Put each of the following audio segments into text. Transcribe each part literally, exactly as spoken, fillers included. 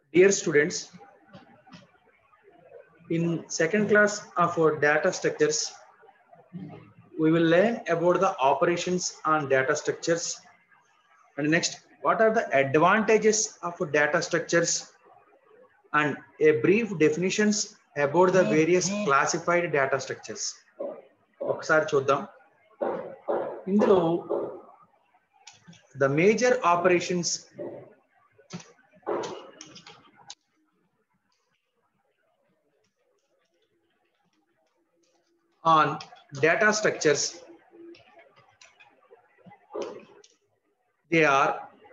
Dear students, in second class of our data structures, we will learn about the operations on data structures. And next, what are the advantages of data structures and a brief definitions about the various classified data structures. ఒకసారి చూద్దాం. ఇందులో the major operations on data structures, they are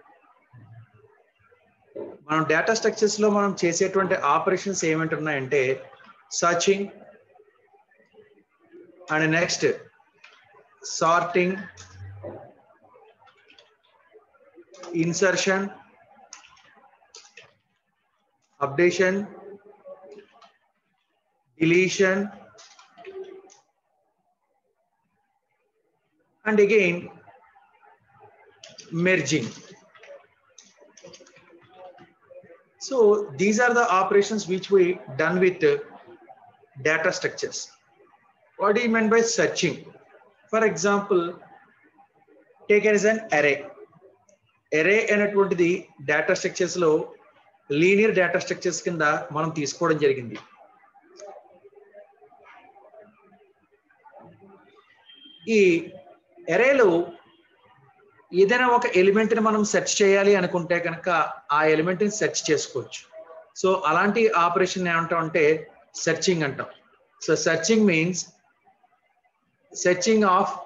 మనం data structures లో మనం చేసేటువంటి operations ఏమిటి ఉన్నాయంటే searching and next sorting, insertion, updation, deletion and again merging. So these are the operations which we done with uh, data structures. What do you mean by searching? For example, take as an array. Array అనేటువంటిది data structures లో linear data structures కింద మనం తీసుకోవడం జరిగింది. ఈ అరేలో ఏదైనా ఒక element ని మనం సెర్చ్ చేయాలి అనుకుంటే కనుక ఆ ఎలిమెంట్ ని సెర్చ్ చేసుకోవచ్చు. సో అలాంటి ఆపరేషన్ ఏమంటాం అంటే సెర్చింగ్ అంటాం. So searching means searching of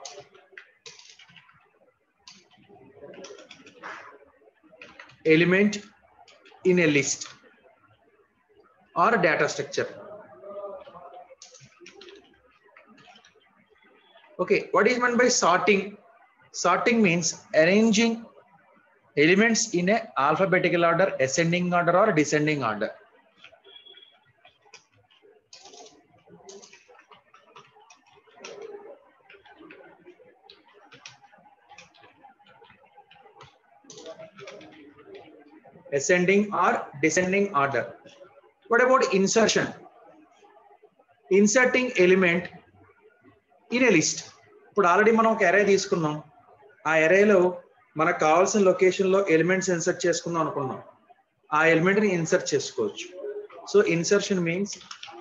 element in a list or data structure. Okay, what is meant by sorting? Sorting means arranging elements in a alphabetical order, ascending order or descending order. Ascending or descending order. What about insertion? Inserting element in a list. ఇప్పుడు already మనం ఒక అరే తీసుకున్నాం. ఆ అరేలో మనకు కావాల్సిన location లో elements insert చేసుకుందాం అనుకున్నాం. ఆ ఎలిమెంట్ ని ఇన్సర్ట్ చేసుకోవచ్చు. So insertion means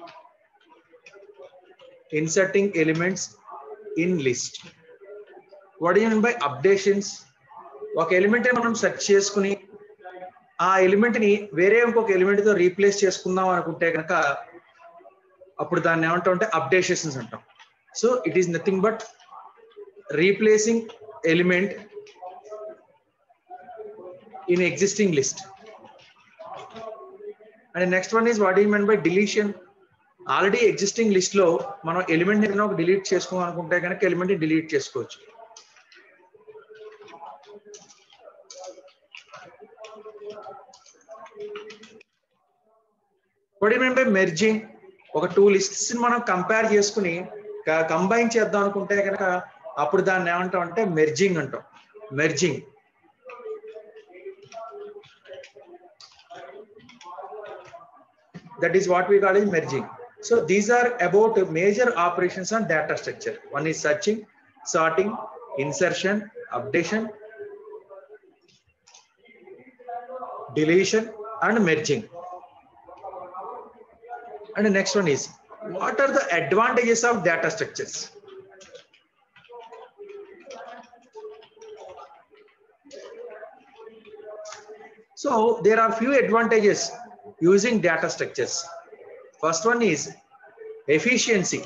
inserting elements in list. What you mean by updations? ఒక ఎలిమెంట్ మనం సెర్చ్ చేసుకుని ఆ ఎలిమెంట్ ని వేరే ఇంకొక ఎలిమెంట్ తో రీప్లేస్ చేసుకుందాం అనుకుంటే కనుక అప్పుడు దాన్ని ఏమంటాం అంటే అప్డేషన్స్ అంటాం. So it is nothing but replacing element in existing list. And the next one is what do you mean by deletion? Already existing list lo మనం ఎలిమెంట్ ని ఒక డిలీట్ చేసుకోవాలనుకుంటే కనుక ఎలిమెంట్ ని డిలీట్ చేసుకోవచ్చు. What do you mean by merging? ఒక two lists ని మనం కంపేర్ చేసుకుని కంబైన్ చేద్దాం అనుకుంటే కనుక అప్పుడు దాన్ని ఏమంటాం అంటే మెర్జింగ్ అంటాం. Merging. That is what we call is merging. So these are about major operations on data structure. One is searching, sorting, insertion, updation, deletion and merging. And next one is what are the advantages of data structures? So there are few advantages using data structures. First one is efficiency.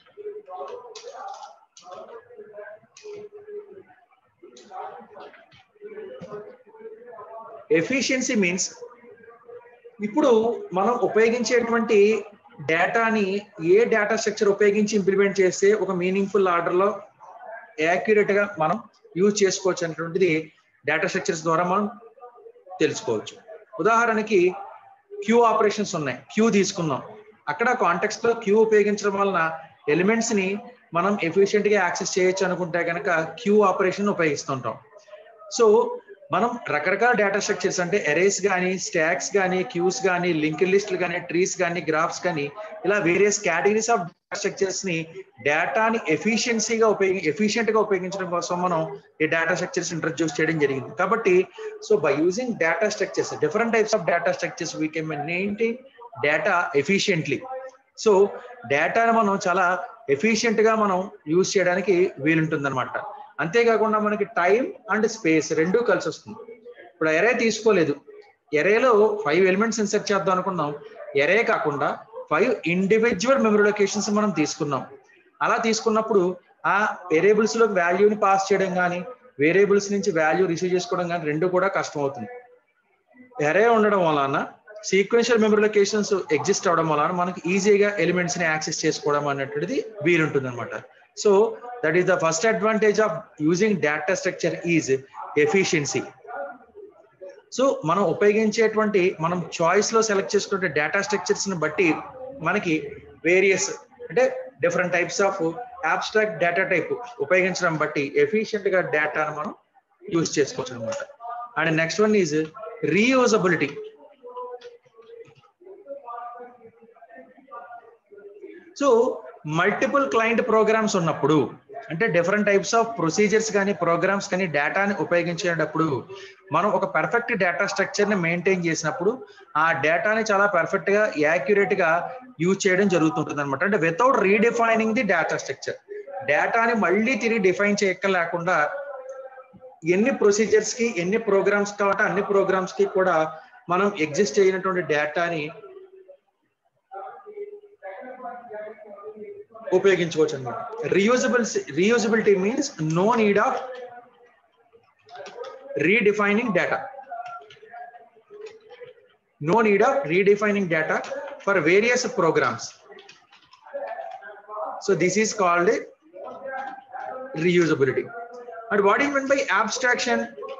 Efficiency means ఇప్పుడు మనం ఉపయోగించేటువంటి డేటాని ఏ data structure ఉపయోగించి implement చేస్తే ఒక meaningful order లో accurate గా మనం యూజ్ చేసుకోవచ్చు అనేటువంటిది డేటా స్ట్రక్చర్స్ ద్వారా మనం తెలుసుకోవచ్చు. ఉదాహరణకి క్యూ ఆపరేషన్స్ ఉన్నాయి. క్యూ తీసుకుందాం. అక్కడ కాంటెక్స్ట్ లో క్యూ ఉపయోగించడం వలన ఎలిమెంట్స్ ని మనం ఎఫిషియెంట్ గా యాక్సెస్ చేయొచ్చు అనుకుంటే కనుక క్యూ ఆపరేషన్ ఉపయోగిస్తుంటాం. సో మనం రకరకాల డేటా స్ట్రక్చర్స్ అంటే ఎరేస్ కానీ, స్టాక్స్ కానీ, క్యూస్ కానీ, లింక్డ్ లిస్టులు కానీ, ట్రీస్ కానీ, గ్రాఫ్స్ కానీ, ఇలా various categories of data structures ని డేటాని ఎఫిషియన్సీగా ఉపయోగి ఎఫిషియెంట్ గా ఉపయోగించడం కోసం మనం ఈ డేటా స్ట్రక్చర్స్ ఇంట్రడ్యూస్ చేయడం జరిగింది. కాబట్టి so by using data structures, different types of data structures we can maintain data efficiently. So డేటాను మనం చాలా ఎఫిషియెంట్ గా మనం యూజ్ చేయడానికి వీలుంటుంది అనమాట. అంతేకాకుండా మనకి టైం అండ్ స్పేస్ రెండు కలిసి వస్తుంది. ఇప్పుడు ఎరే తీసుకోలేదు, ఎరేలో ఫైవ్ ఎలిమెంట్స్ ఇన్సర్ట్ చేద్దాం అనుకున్నాం, ఎరే కాకుండా ఫైవ్ ఇండివిజువల్ మెమరీ లొకేషన్స్ మనం తీసుకున్నాం. అలా తీసుకున్నప్పుడు ఆ వేరియబుల్స్ లో వాల్యూని పాస్ చేయడం కానీ, వేరియబుల్స్ నుంచి వాల్యూ రిసీవ్ చేసుకోవడం కానీ రెండు కూడా కష్టం అవుతుంది. ఎరే ఉండడం వలన సీక్వెన్షియల్ మెమరీ లొకేషన్స్ ఎగ్జిస్ట్ అవడం వలన మనకి ఈజీగా ఎలిమెంట్స్ ని యాక్సెస్ చేసుకోవడం అనేటువంటిది వీలుంటుంది అనమాట. So that is the first advantage of using data structure is efficiency. So మనం ఉపయోగించేటువంటి మనం చాయిస్ లో సెలెక్ట్ చేసుకునే డేటా స్ట్రక్చర్స్ ని బట్టి మనకి వేరియస్ అంటే different types of abstract data type ఉపయోగించడం బట్టి ఎఫిషియెంట్ గా డేటాను మనం యూజ్ చేసుకోవచ్చు అనమాట. And next one is reusability. So multiple client programs ఉన్నప్పుడు అంటే డిఫరెంట్ టైప్స్ ఆఫ్ ప్రొసీజర్స్ కానీ ప్రోగ్రామ్స్ కానీ డేటాని ఉపయోగించేటప్పుడు మనం ఒక పర్ఫెక్ట్ డేటా స్ట్రక్చర్ ని మెయింటైన్ చేసినప్పుడు ఆ డేటాని చాలా పర్ఫెక్ట్ గా యాక్యురేట్ గా యూజ్ చేయడం జరుగుతుంటుంది అనమాట. అంటే without redefining the data structure, డేటాని మళ్ళీ తిరిగి డిఫైన్ చేయక లేకుండా ఎన్ని ప్రొసీజర్స్ కి ఎన్ని ప్రోగ్రామ్స్ కావాలంటే అన్ని ప్రోగ్రామ్స్ కి కూడా మనం ఎగ్జిస్ట్ అయినటువంటి డేటాని ఉపయోగించుకోవచ్చు అనమాట. Reusable reusability means no need of redefining data, no need of redefining data for various programs. So this is called reusability. And what is meant by abstraction?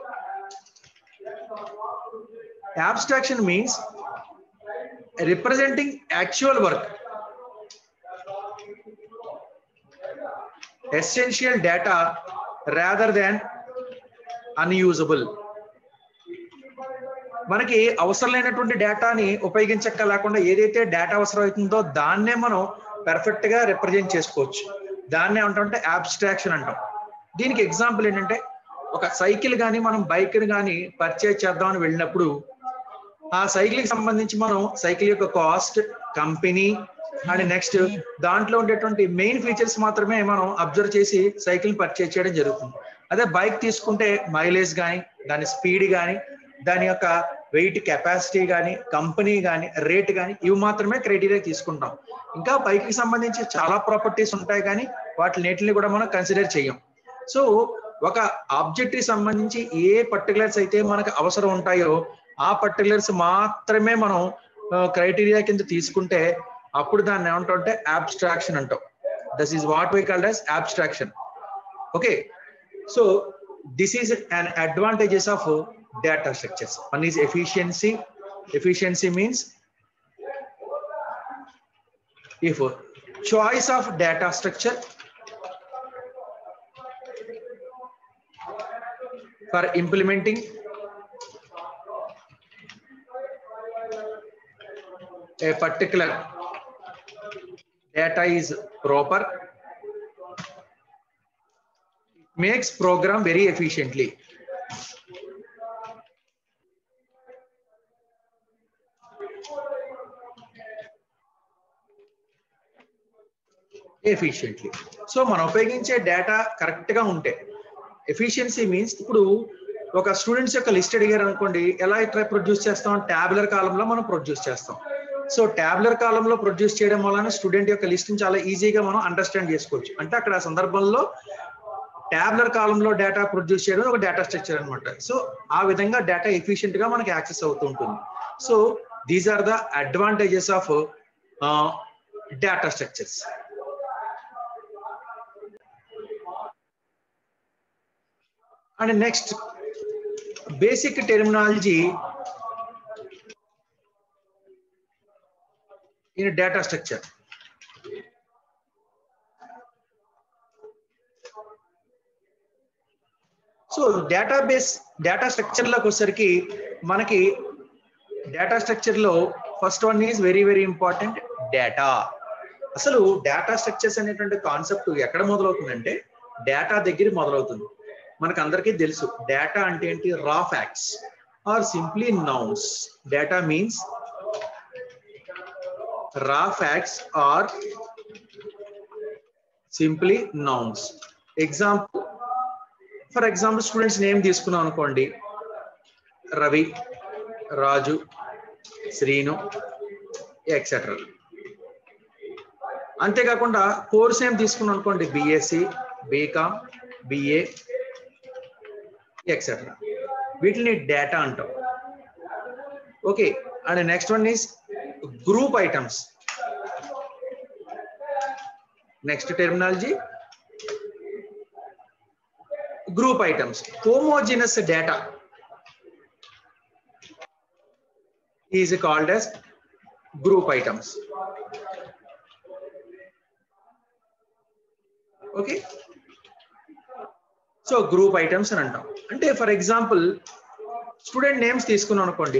Abstraction means representing actual work, essential data rather than unusable. మనకి అవసరం లేనటువంటి డేటాని ఉపయోగించక లేకుండా ఏదైతే data అవసరం అవుతుందో దాన్నే మనం పర్ఫెక్ట్ గా రిప్రజెంట్ చేసుకోవచ్చు. దాన్నే ఏమంటామంటే అబ్స్ట్రాక్షన్ అంటాం. దీనికి ఎగ్జాంపుల్ ఏంటంటే ఒక సైకిల్ కానీ మనం బైక్ కానీ పర్చేజ్ చేద్దామని వెళ్ళినప్పుడు ఆ సైకిల్ కి సంబంధించి మనం సైకిల్ యొక్క కాస్ట్, కంపెనీ అండ్ నెక్స్ట్ దాంట్లో ఉండేటువంటి మెయిన్ ఫీచర్స్ మాత్రమే మనం అబ్జర్వ్ చేసి సైకిల్ పర్చేజ్ చేయడం జరుగుతుంది. అదే బైక్ తీసుకుంటే మైలేజ్ కానీ, దాని స్పీడ్ కానీ, దాని యొక్క వెయిట్ కెపాసిటీ కానీ, కంపెనీ కానీ, రేట్ కానీ ఇవి మాత్రమే క్రైటీరియా తీసుకుంటాం. ఇంకా బైక్ కి సంబంధించి చాలా ప్రాపర్టీస్ ఉంటాయి కానీ వాటి నేటిని కూడా మనం కన్సిడర్ చేయం. సో ఒక ఆబ్జెక్ట్ కి సంబంధించి ఏ పర్టికులర్స్ అయితే మనకు అవసరం ఉంటాయో ఆ పర్టికులర్స్ మాత్రమే మనం క్రైటీరియా కింద తీసుకుంటే అప్పుడు దాన్ని ఏమంటాం అంటే అబ్స్ట్రాక్షన్ అంటాం. This is what we called as abstraction. Okay, so this is an advantages of data structures. One is efficiency. Efficiency means if choice of data structure for implementing a particular data is proper, it makes program very efficiently. Efficiently. So మనం ఉపయోగించే data correct గా ఉంటే efficiency means ఇప్పుడు ఒక students యొక్క list అడిగారు అనుకోండి, ఎలా ఇట్లా ప్రొడ్యూస్ చేస్తాం? ట్యాబులర్ కాలంలో మనం ప్రొడ్యూస్ చేస్తాం. సో ట్యాబులర్ కాలంలో ప్రొడ్యూస్ చేయడం వలన స్టూడెంట్ యొక్క లిస్ట్ ని చాలా ఈజీగా మనం అండర్స్టాండ్ చేసుకోవచ్చు. అంటే అక్కడ ఆ సందర్భంలో ట్యాబులర్ కాలంలో డేటా ప్రొడ్యూస్ చేయడం ఒక డేటా స్ట్రక్చర్ అనమాట. సో ఆ విధంగా డేటా ఎఫిషియెంట్ గా మనకి యాక్సెస్ అవుతూ ఉంటుంది. So these are the advantages of data structures. And next, basic terminology in a data structure. So database data structure లోకి వచ్చేసరికి మనకి డేటా స్ట్రక్చర్ లో first one is very very important, data. అసలు data structures అనేటువంటి concept ఎక్కడ మొదలవుతుందంటే data దగ్గర మొదలవుతుంది. మనకు అందరికీ తెలుసు డేటా అంటే ఏంటి, raw facts or simply nouns. Data means raw facts or simply nouns. Example, for example students name తీసుకున్నాం అనుకోండి, రవి, రాజు, శ్రీను ఎక్సెట్రా. అంతేకాకుండా కోర్స్ నేమ్ తీసుకున్నాం అనుకోండి, బిఎస్సి, బీకామ్, బిఏ ఎక్సెట్రా. వీటిని డేటా అంటాం. Okay, and next one is group items. Next terminology group items. Homogeneous data is called as group items. Okay, so group items అని అంటాం. అంటే ఫర్ ఎగ్జాంపుల్ స్టూడెంట్ నేమ్స్ తీసుకున్నాం అనుకోండి,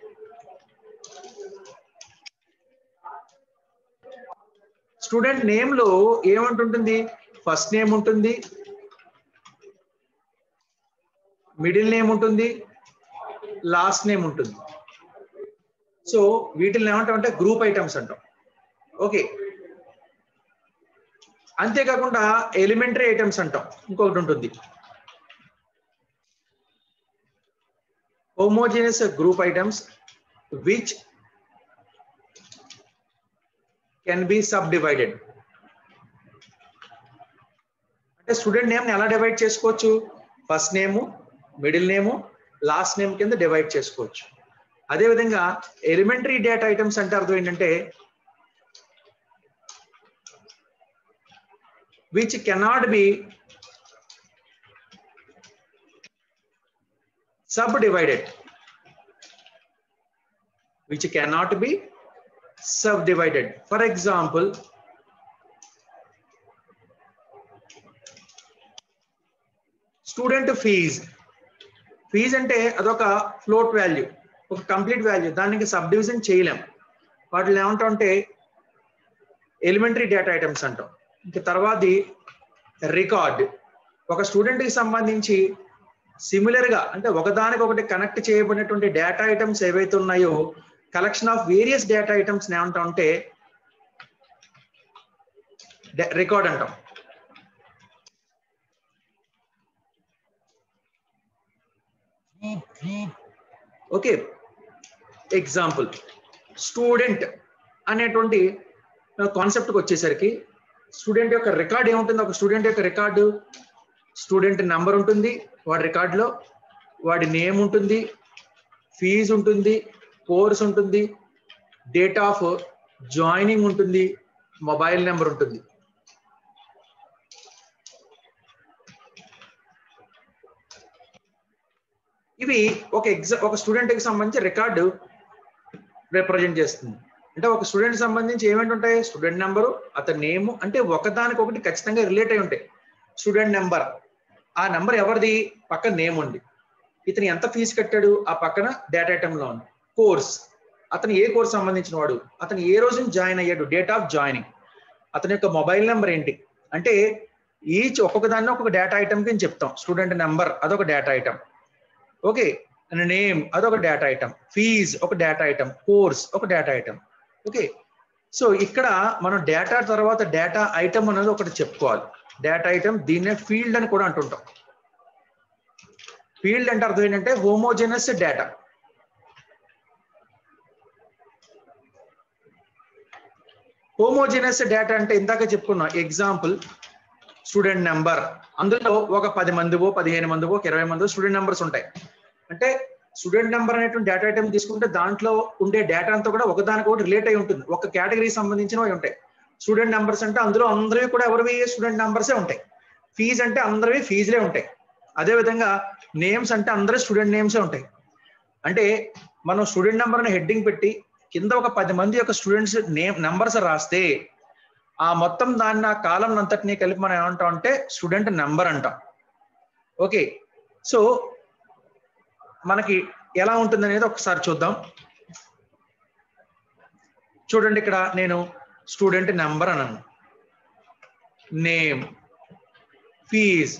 student name లో ఏమంటుంటుంది, first name ఉంటుంది, middle name ఉంటుంది, last name ఉంటుంది. సో వీటిని ఏమంటాం అంటే గ్రూప్ ఐటమ్స్ అంటాం. ఓకే, అంతేకాకుండా ఎలిమెంటరీ ఐటమ్స్ అంటాం, ఇంకొకటి ఉంటుంది. homogeneous group items which can be subdivided. అంటే స్టూడెంట్ నేమ్ ని ఎలా డివైడ్ చేసుకోవచ్చు, first name, middle name, last name కింద డివైడ్ చేసుకోవచ్చు. అదేవిధంగా ఎలిమెంటరీ డేటా ఐటమ్స్ అంటే అర్థం ఏంటంటే which cannot be subdivided, which cannot be subdivided. For example, student fees. Fees అంటే అదొక ఫ్లోట్ వాల్యూ, ఒక కంప్లీట్ వాల్యూ, దానికి సబ్ డివిజన్ చేయలేం. వాటిని ఏమంటాం అంటే ఎలిమెంటరీ డేటా ఐటమ్స్ అంటాం. ఇంకా తర్వాతది రికార్డ్. ఒక స్టూడెంట్ కి సంబంధించి సిమిలర్ గా అంటే ఒకదానికి ఒకటి కనెక్ట్ చేయబడినటువంటి డేటా ఐటమ్స్ ఏవైతే ఉన్నాయో, collection of various data items ఏమంటాం అంటే రికార్డ్ అంటాం. ఓకే, ఎగ్జాంపుల్ స్టూడెంట్ అనేటువంటి కాన్సెప్ట్కి వచ్చేసరికి స్టూడెంట్ యొక్క రికార్డ్ ఏముంటుంది, ఒక స్టూడెంట్ యొక్క రికార్డు స్టూడెంట్ నెంబర్ ఉంటుంది, వాడి రికార్డులో వాడి నేమ్ ఉంటుంది, ఫీజు ఉంటుంది, కోర్స్ ఉంటుంది, డేట్ ఆఫ్ జాయినింగ్ ఉంటుంది, మొబైల్ నెంబర్ ఉంటుంది. ఇవి ఒక ఎగ్జా ఒక స్టూడెంట్కి సంబంధించి రికార్డు రిప్రజెంట్ చేస్తుంది. అంటే ఒక స్టూడెంట్ సంబంధించి ఏమేంటి ఉంటాయి, స్టూడెంట్ నెంబరు, అతని నేము, అంటే ఒకదానికి ఒకటి ఖచ్చితంగా రిలేట్ అయి ఉంటాయి. స్టూడెంట్ నెంబర్, ఆ నెంబర్ ఎవరిది, పక్కన నేమ్ ఉంది. ఇతను ఎంత ఫీజు కట్టాడు, ఆ పక్కన డేటా ఐటమ్లో ఉంది. కోర్స్, అతను ఏ కోర్స్ సంబంధించిన వాడు, అతను ఏ రోజున జాయిన్ అయ్యాడు, డేట్ ఆఫ్ జాయినింగ్. అతని యొక్క మొబైల్ నెంబర్ ఏంటి, అంటే ఈచ్ ఒక్కొక్క దాన్ని ఒక్కొక్క డేటా ఐటమ్ కింద చెప్తాం. స్టూడెంట్ నెంబర్ అదొక డేటా ఐటమ్. ఓకే, నేమ్ అదొక డేటా ఐటమ్, ఫీజ్ ఒక డేటా ఐటమ్, కోర్స్ ఒక డేటా ఐటమ్. ఓకే, సో ఇక్కడ మనం డేటా తర్వాత డేటా ఐటమ్ అనేది ఒకటి చెప్పుకోవాలి. డేటా ఐటమ్, దీన్నే ఫీల్డ్ అని కూడా అంటుంటాం. ఫీల్డ్ అంటే అర్థం ఏంటంటే హోమోజెనస్ డేటా. హోమోజెనస్ డేటా అంటే ఇందాక చెప్పుకున్నాం. ఎగ్జాంపుల్ స్టూడెంట్ నెంబర్, అందులో ఒక పది మందివో పదిహేను మందివో ఒక ఇరవై మందివో స్టూడెంట్ నెంబర్స్ ఉంటాయి. అంటే స్టూడెంట్ నెంబర్ అనేటువంటి డేటా ఐటమ్ తీసుకుంటే దాంట్లో ఉండే డేటా అంతా కూడా ఒకదానికి ఒకటి రిలేట్ అయి ఉంటుంది, ఒక కేటగిరీకి సంబంధించినవి ఉంటాయి. స్టూడెంట్ నెంబర్స్ అంటే అందులో అందరివి కూడా ఎవరివి స్టూడెంట్ నెంబర్సే ఉంటాయి. ఫీజ్ అంటే అందరివి ఫీజులే ఉంటాయి. అదేవిధంగా నేమ్స్ అంటే అందరి స్టూడెంట్ నేమ్సే ఉంటాయి. అంటే మనం స్టూడెంట్ నెంబర్ అని హెడ్డింగ్ పెట్టి కింద ఒక పది మంది యొక్క స్టూడెంట్స్ నేమ్ నెంబర్స్ రాస్తే ఆ మొత్తం దాన్ని ఆ కాలం అంతటినీ కలిపి మనం ఏమంటాం అంటే స్టూడెంట్ నెంబర్ అంటాం. ఓకే, సో మనకి ఎలా ఉంటుంది అనేది ఒకసారి చూద్దాం. చూడండి, ఇక్కడ నేను స్టూడెంట్ నెంబర్ అన్నాను, name, fees,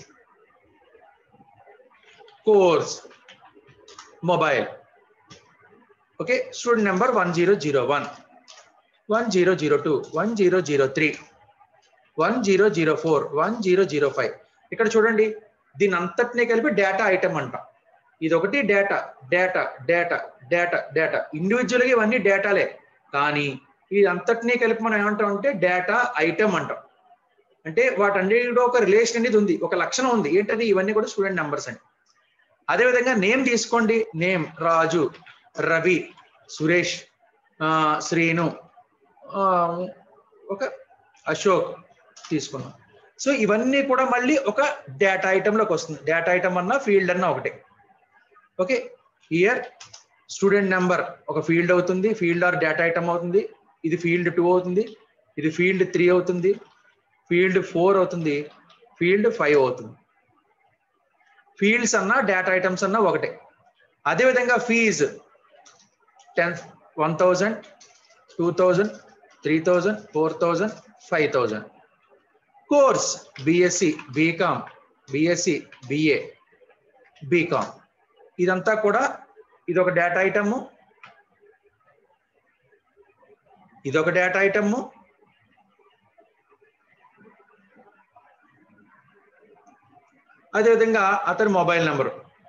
course, mobile. Okay, student number one zero zero one, one zero zero two, one zero zero three, one zero zero four, one zero zero five. ఇక్కడ చూడండి, దీని అంతటినీ కలిపి డేటా ఐటమ్ అంటాం. ఇది ఒకటి data data data data data ఇండివిజువల్గా ఇవన్నీ డేటాలే, కానీ ఇది అంతటినీ కలిపి మనం ఏమంటాం అంటే డేటా ఐటమ్ అంటాం. అంటే వాటన్నిటిలో ఒక రిలేషన్ అనేది ఉంది, ఒక లక్షణం ఉంది. ఏంటది? ఇవన్నీ కూడా స్టూడెంట్ నెంబర్స్ అండి. అదేవిధంగా నేమ్ తీసుకోండి, నేమ్ రాజు, రవి, సురేష్, శ్రీను, ఒక అశోక్ తీసుకున్నాం. సో ఇవన్నీ కూడా మళ్ళీ ఒక డేటా ఐటమ్లోకి వస్తుంది. డేటా ఐటమ్ అన్నా ఫీల్డ్ అన్నా ఒకటే. ఓకే, హియర్ స్టూడెంట్ నెంబర్ ఒక ఫీల్డ్ అవుతుంది, ఫీల్డ్ ఆర్ డేటా ఐటమ్ అవుతుంది. ఇది ఫీల్డ్ టూ అవుతుంది, ఇది ఫీల్డ్ త్రీ అవుతుంది, ఫీల్డ్ ఫోర్ అవుతుంది, ఫీల్డ్ ఫైవ్ అవుతుంది. ఫీల్డ్స్ అన్నా డేటా ఐటమ్స్ అన్నా ఒకటే. అదేవిధంగా fees ten, one thousand, two thousand, three thousand, four thousand, five thousand. Course BSc, BCom, BSc, BA, BCom. ఇదంతా కూడా ఇదొక డేటా ఐటమ్, ఇదొక డేటా ఐటమ్, అదేవిధంగా అతని మొబైల్ నెంబరు.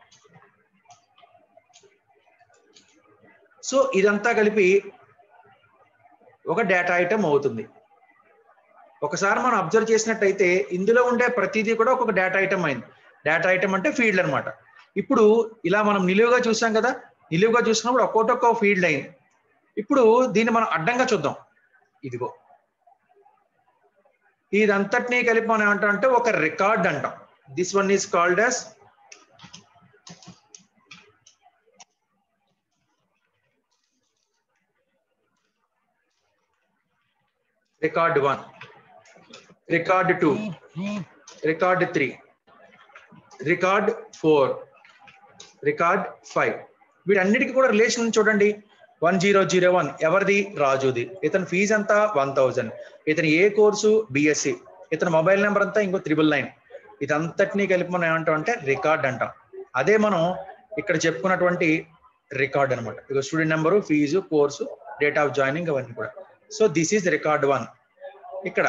సో ఇదంతా కలిపి ఒక డేటా ఐటమ్ అవుతుంది. ఒకసారి మనం అబ్జర్వ్ చేసినట్టయితే ఇందులో ఉండే ప్రతిదీ కూడా ఒక డేటా ఐటమ్ అయింది. డేటా ఐటమ్ అంటే ఫీల్డ్ అనమాట. ఇప్పుడు ఇలా మనం నిలువుగా చూసాం కదా, నిలువుగా చూసినప్పుడు ఒక్కొక్క ఫీల్డ్ అయింది. ఇప్పుడు దీన్ని మనం అడ్డంగా చూద్దాం. ఇదిగో ఇదంతటినీ కలిపి మనం ఏమంటాం అంటే ఒక రికార్డ్ అంటాం. This one is called as record one, record two, record three, record four, record five. వీటన్నిటికీ కూడా రిలేషన్ చూడండి. వన్ జీరో జీరో వన్ ఎవరిది? రాజుది. ఇతని ఫీజు అంతా వన్ థౌజండ్. ఇతని ఏ కోర్సు? బిఎస్సి. ఇతని మొబైల్ నెంబర్ అంతా ఇంకో త్రిబుల్ నైన్. ఇదంతటినీ కలిపి మనం ఏమంటాం అంటే రికార్డ్ అంటాం. అదే మనం ఇక్కడ చెప్పుకున్నటువంటి రికార్డ్ అనమాట. ఇక student number, fee, course, date of joining, అవన్నీ కూడా. So this is record one. ఇక్కడ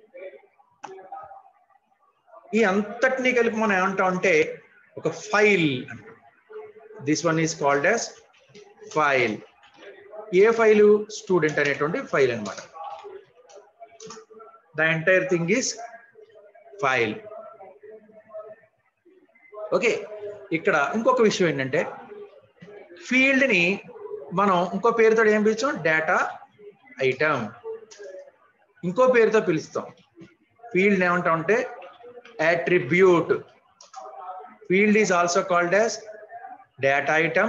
ఈ అంతటినీ కలిపి మనం ఏమంటాం అంటే ఒక ఫైల్ అంటాం. This one is called as file. ఏ ఫైలు? స్టూడెంట్ అనేటువంటి ఫైల్ అనమాట. The entire thing is file. Okay, ఇక్కడ ఇంకొక విషయం ఏంటంటే ఫీల్డ్ ని మనం ఇంకో పేరుతో ఏం పిలుస్తాం? Data item. ఇంకో పేరుతో పిలుస్తాం. ఫీల్డ్ ఏమంటాం అంటే attribute. Field is also called as data item,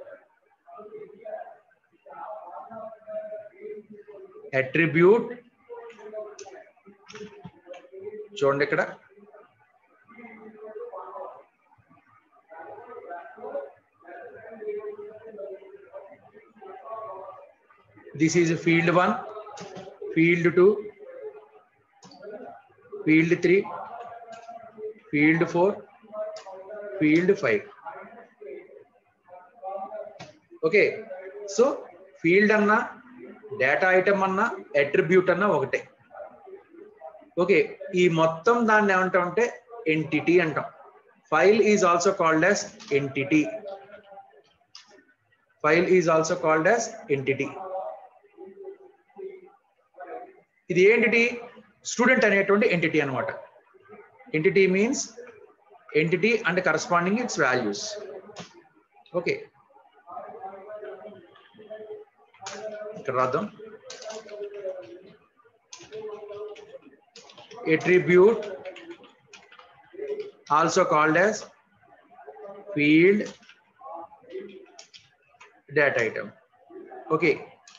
attribute. చూడండి ఇక్కడ this is field one, field two, field three, field four, field five. Okay, so field అన్నా డేటా ఐటమ్ అన్నా అట్రిబ్యూట్ అన్నా ఒకటే. ఓకే, ఈ మొత్తం దాన్ని ఏమంటాం అంటే ఎంటిటీ అంటాం. File is also called as entity. File is also called as entity. ఇది ఏంటిటీ? స్టూడెంట్ అనేటువంటి ఎంటిటీ అనమాట. Entity means entity and corresponding its values. Okay, ఇక్కడ రాద్దాం. Attribute also called as field data item. Okay,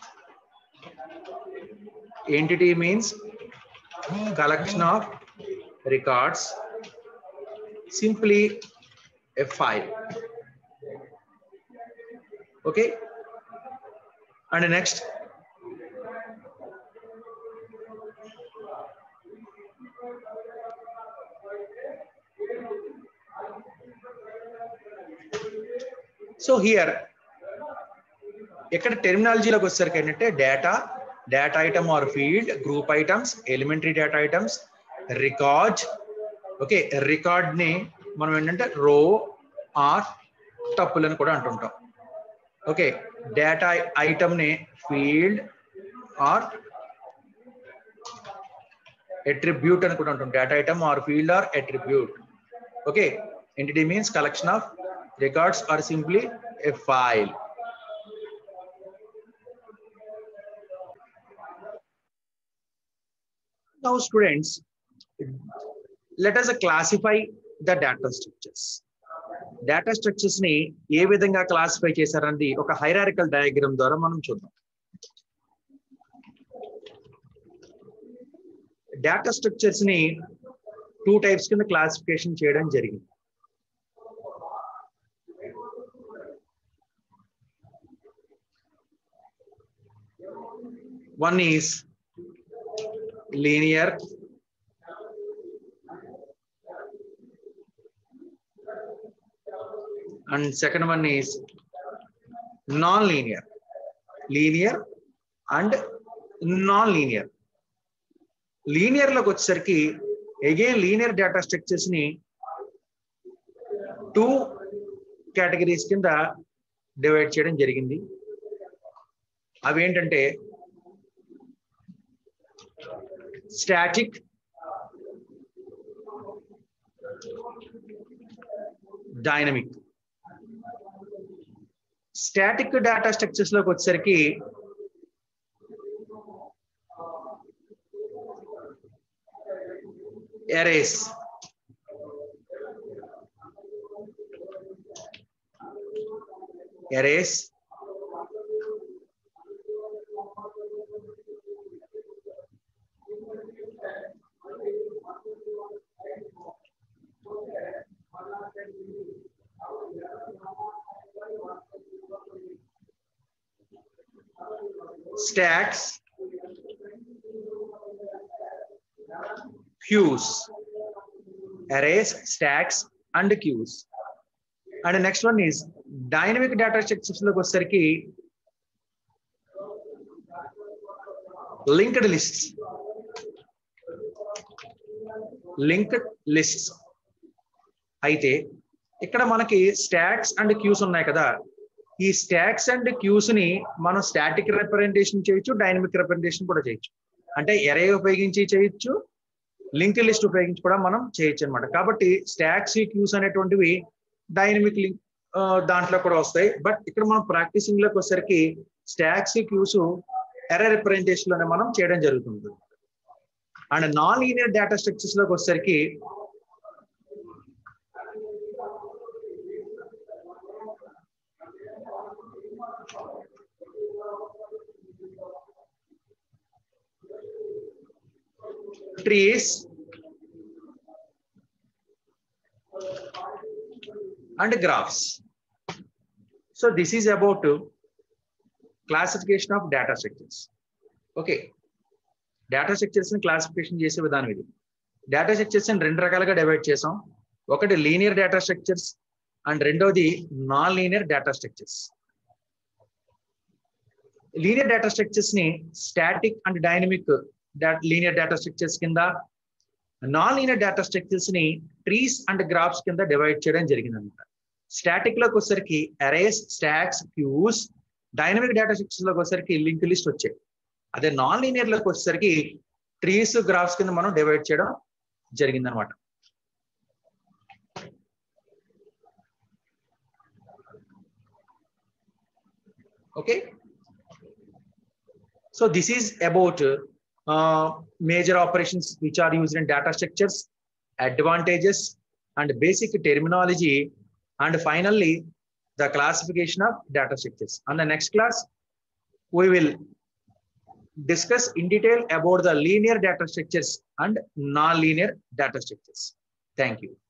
entity means collection of records. Simply a file. Okay. And next, so here ఇక్కడ టెర్మినాలజీలోకి వచ్చేసరికి ఏంటంటే data, data item or field, group items, elementary data items, record. Okay, record ని మనం ఏంటంటే row or tuple అని కూడా అంటుంటాం. ఓకే, డేటా ఐటమ్ ని ఫీల్డ్ ఆర్ attribute అని కూడా అంటాం. Data item or field or attribute. Okay, entity means collection of records or simply a file. Now students, let us classify the data structures. Data structures ni ఏ విధంగా classify చేశారన్నది ఒక hierarchical diagram ద్వారా మనం చూద్దాం. డేటా స్ట్రక్చర్స్ ని two types కింద classification చేయడం జరిగింది. One is linear, and second one is non-linear. Linear and non-linear. Linear loki vachesariki again linear data structures ni two categories kinda divide cheyadam jarigindi. అవి ఏంటంటే static, dynamic. Static data structures లోకి వచ్చేసరికి arrays, arrays, stacks, queues. Arrays, stacks and queues. And the next one is dynamic data structures loki vachesariki linked lists. Linked lists. అయితే ఇక్కడ మనకి stocks and cues ఉన్నాయి కదా, ఈ స్టాక్స్ అండ్ క్యూస్ ని మనం స్టాటిక్ రిప్రజెంటేషన్ చేయొచ్చు, డైనమిక్ రిప్రజెంటేషన్ కూడా చేయొచ్చు. అంటే ఎరే ఉపయోగించి చేయొచ్చు, లింక్ లిస్ట్ ఉపయోగించి కూడా మనం చేయొచ్చు అనమాట. కాబట్టి స్టాక్స్, క్యూస్ అనేటువంటివి డైనమిక్ లింక్ దాంట్లో కూడా వస్తాయి. బట్ ఇక్కడ మనం ప్రాక్టీసింగ్ లోకి వచ్చేసరికి స్టాక్స్, క్యూస్ ఎరే రిప్రజెంటేషన్ లోనే మనం చేయడం జరుగుతుంది. And non linear data structures లోకి వచ్చేసరికి trees and graphs. So this is about classification of data structures. Okay, data structures ni classification chese vidhanam idi. Data structures ni rendu rakaluga divide chesam. ఒకటి linear data structures and రెండోది non linear data structures. Linear data structures ని static and dynamic linear data structures కింద, non linear data structures ని trees and graphs కింద divide చేయడం జరిగింది అనమాట. Static లోకి వచ్చేసరికి arrays, stacks, queues, dynamic data structures లోకి వచ్చేసరికి లింక్ లిస్ట్ వచ్చాయి. అదే నాన్ లీనియర్ లోకి వచ్చేసరికి ట్రీస్, గ్రాఫ్స్ కింద మనం డివైడ్ చేయడం జరిగింది అనమాట. Okay, so this is about uh, major operations which are used in data structures, advantages and basic terminology, and finally the classification of data structures. On the next class we will discuss in detail about the linear data structures and non-linear data structures. Thank you.